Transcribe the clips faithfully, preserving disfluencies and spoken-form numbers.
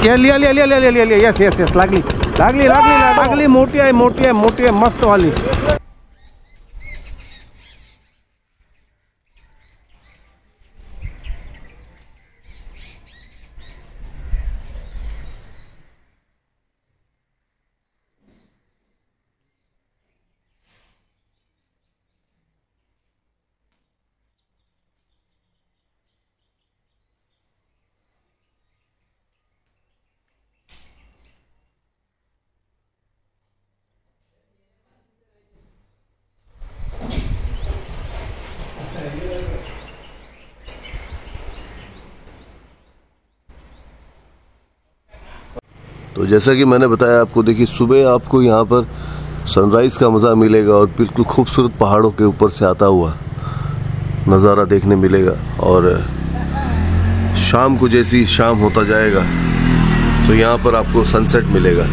ये लिया लिया लिया लिया लिया लिया यस यस यस लागली लागली लागली लागली मोटी है मोटी है मोटी है मस्त वाली। तो जैसा कि मैंने बताया आपको, देखिए सुबह आपको यहाँ पर सनराइज़ का मज़ा मिलेगा और बिल्कुल खूबसूरत पहाड़ों के ऊपर से आता हुआ नज़ारा देखने मिलेगा। और शाम को जैसी शाम होता जाएगा तो यहाँ पर आपको सनसेट मिलेगा।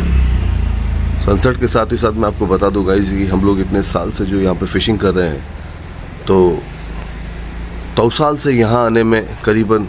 सनसेट के साथ ही साथ मैं आपको बता दूँ गाइस कि हम लोग इतने साल से जो यहाँ पे फ़िशिंग कर रहे हैं, तो तौसाल से यहाँ आने में करीबन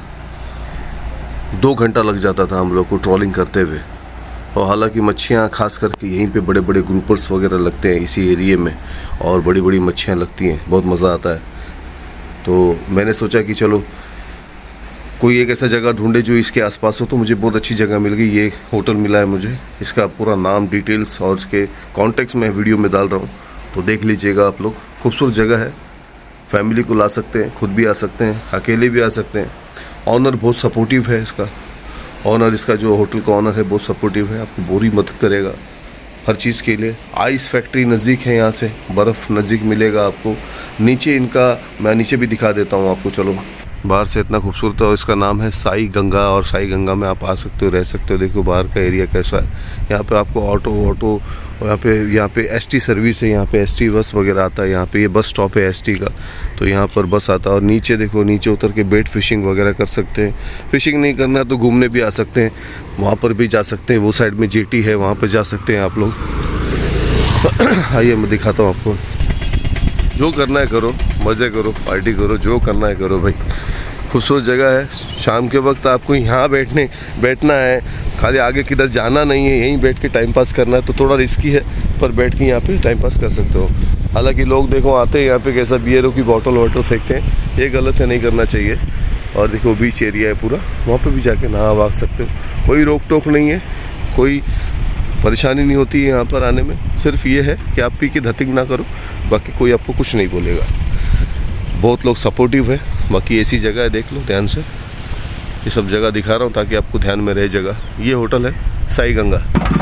दो घंटा लग जाता था हम लोग को ट्रॉलिंग करते हुए। और हालांकि मच्छियाँ खास करके यहीं पे बड़े बड़े ग्रुपर्स वगैरह लगते हैं इसी एरिए में, और बड़ी बड़ी मच्छियाँ लगती हैं, बहुत मज़ा आता है। तो मैंने सोचा कि चलो कोई एक ऐसा जगह ढूंढे जो इसके आसपास हो। तो मुझे बहुत अच्छी जगह मिल गई, ये होटल मिला है मुझे। इसका पूरा नाम, डिटेल्स और इसके कॉन्टेक्ट्स मैं वीडियो में डाल रहा हूँ, तो देख लीजिएगा आप लोग। खूबसूरत जगह है, फैमिली को ला सकते हैं, खुद भी आ सकते हैं, अकेले भी आ सकते हैं। ऑनर बहुत सपोर्टिव है, इसका ऑनर इसका जो होटल का ऑनर है बहुत सपोर्टिव है, आपको पूरी मदद करेगा हर चीज़ के लिए। आइस फैक्ट्री नज़दीक है यहाँ से, बर्फ़ नज़दीक मिलेगा आपको। नीचे इनका, मैं नीचे भी दिखा देता हूँ आपको, चलो। बाहर से इतना खूबसूरत है, और इसका नाम है साई गंगा, और साई गंगा में आप आ सकते हो, रह सकते हो। देखो बाहर का एरिया कैसा है। यहाँ पे आपको ऑटो ऑटो और यहाँ पे यहाँ पे एसटी सर्विस है, यहाँ पे एसटी बस वगैरह आता है। यहाँ पे ये बस स्टॉप है एसटी का, तो यहाँ पर बस आता है। और नीचे देखो, नीचे उतर के बेट फिशिंग वगैरह कर सकते हैं। फिशिंग नहीं करना तो घूमने भी आ सकते हैं, वहाँ पर भी जा सकते हैं। वो साइड में जेटी है, वहाँ पर जा सकते हैं आप लोग। आइए मैं दिखाता हूँ आपको। जो करना है करो, मज़े करो, पार्टी करो, जो करना है करो भाई। खूबसूरत जगह है। शाम के वक्त आपको यहाँ बैठने बैठना है, खाली आगे किधर जाना नहीं है, यहीं बैठ के टाइम पास करना है। तो थोड़ा रिस्की है, पर बैठ के यहाँ पे टाइम पास कर सकते हो। हालांकि लोग देखो आते हैं यहाँ पे कैसा बियरों की बॉटल वॉटल फेंकते हैं, ये गलत है, नहीं करना चाहिए। और देखो बीच एरिया है पूरा, वहाँ पर भी जाके नहा वाग सकते हो, कोई रोक टोक नहीं है, कोई परेशानी नहीं होती है यहाँ पर आने में। सिर्फ ये है कि आप पी के धतिंग ना करो, बाकी कोई आपको कुछ नहीं बोलेगा। बहुत लोग सपोर्टिव है। बाकी ऐसी जगह है, देख लो ध्यान से। ये सब जगह दिखा रहा हूँ ताकि आपको ध्यान में रहे जगह। ये होटल है साई गंगा।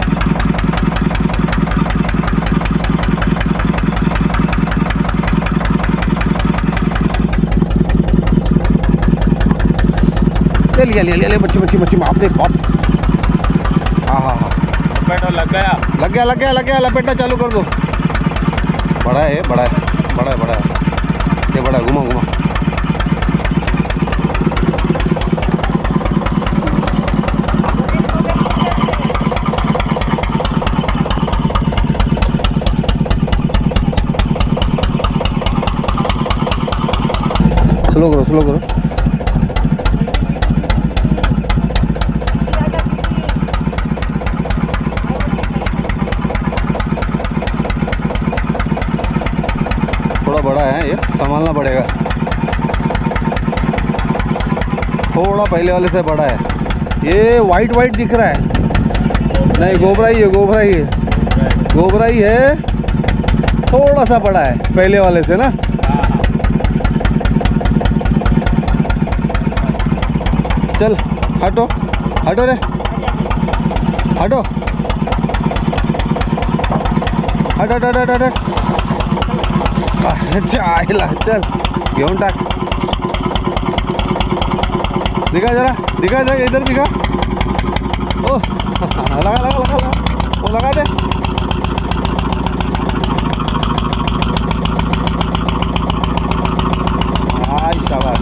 ले लिया लिया लिया मच्छी मच्छी मच्छी आपने बहुत। हाँ हाँ हाँ लपेटा लग गया लग गया लग गया लग गया लपेटा चालू कर दो। बड़ा है बड़ा है बड़ा है बड़ा है ये बड़ा है, घुमा घुमा। स्लो करो स्लो करो। थोड़ा बड़ा है ये, संभालना पड़ेगा। थोड़ा पहले वाले से बड़ा है ये। वाइट वाइट दिख रहा है, नहीं गोबरा ही है, गोबरा ही है, गोबरा ही है। थोड़ा सा बड़ा है पहले वाले से ना। चल हटो हटो रे हटो हट हट हट हट हट। अच्छा आइला, चल घेऊन टाक। दिखा जरा, दिखा जरा, इधर दिखा। ओ लगा लगा लगा लगा वो लगा दे। आई शाबाश।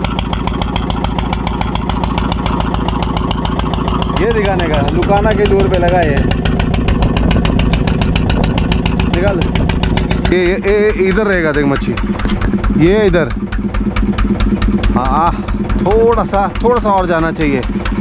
ये दिखाने का, लुकाना के जोर पे लगा ये। निकाल। ये ये इधर रहेगा, देख मच्छी ये इधर। हाँ थोड़ा सा थोड़ा सा और जाना चाहिए।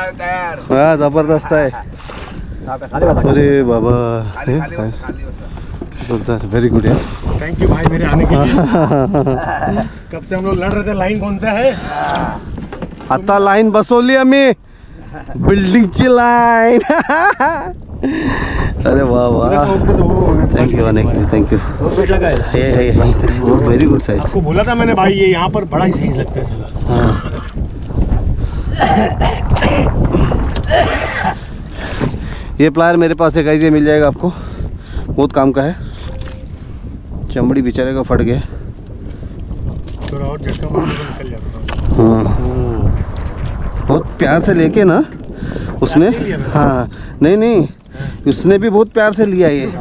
हाँ जबरदस्त है। अरे बाबा वेरी गुड यार, थैंक यू भाई मेरे आने के लिए। कब से हम लोग लड़ रहे थे, लाइन कौन सा है? आता लाईन बसवली आम्ही, बिल्डिंगची लाईन। अरे वाह वाह, थँक्यू अनेक थँक्यू। हे हे व्हेरी गुड साइज। आपको बोला था मैंने भाई, ये यहाँ पर बड़ा ही साइज लगता है साला। हाँ ये प्लायर मेरे पास है गाइस, ये मिल जाएगा आपको, बहुत काम का है। चमड़ी बेचारे का फट गया, थोड़ा और झटका मारने को निकल जाता। हाँ बहुत प्यार से लेके ना उसने, हाँ नहीं नहीं उसने भी बहुत प्यार से लिया ये।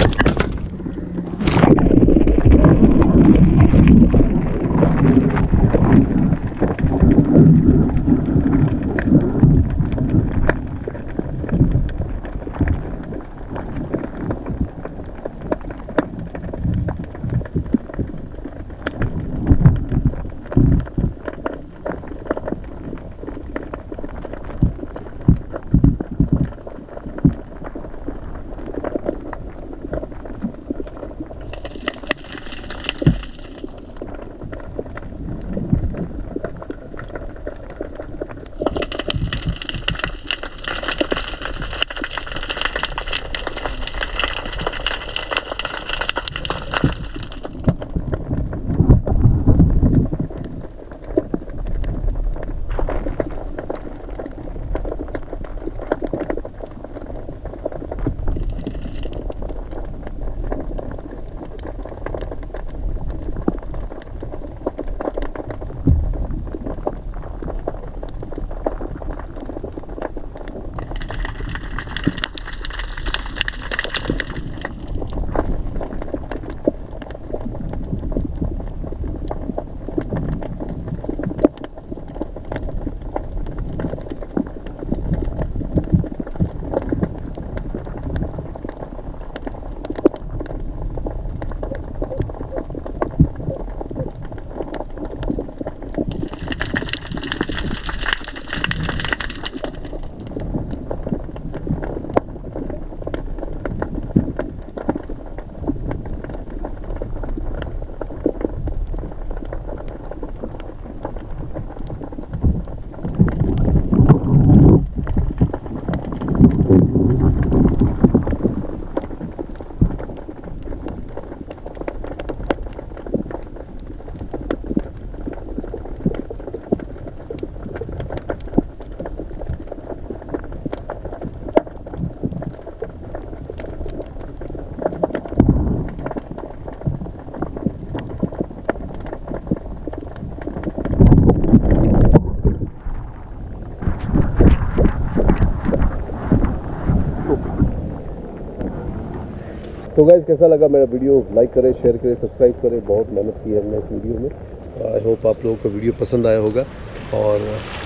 तो गाइस कैसा लगा मेरा वीडियो, लाइक करें, शेयर करें, सब्सक्राइब करें। बहुत मेहनत की है हमने इस वीडियो में। आई होप आप लोगों को वीडियो पसंद आया होगा। और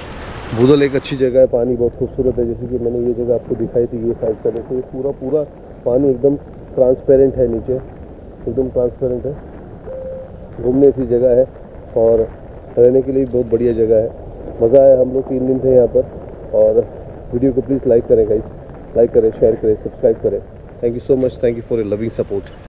भूदल एक अच्छी जगह है, पानी बहुत खूबसूरत है। जैसे कि मैंने ये जगह आपको दिखाई थी, ये साइड का देखो, ये पूरा पूरा पानी एकदम ट्रांसपेरेंट है, नीचे एकदम ट्रांसपेरेंट है। घूमने की जगह है और रहने के लिए बहुत बढ़िया जगह है। मज़ा आया, हम लोग तीन दिन थे यहाँ पर। और वीडियो को प्लीज़ लाइक करें गाइस, लाइक करें, शेयर करें, सब्सक्राइब करें। Thank you so much. Thank you for your loving support.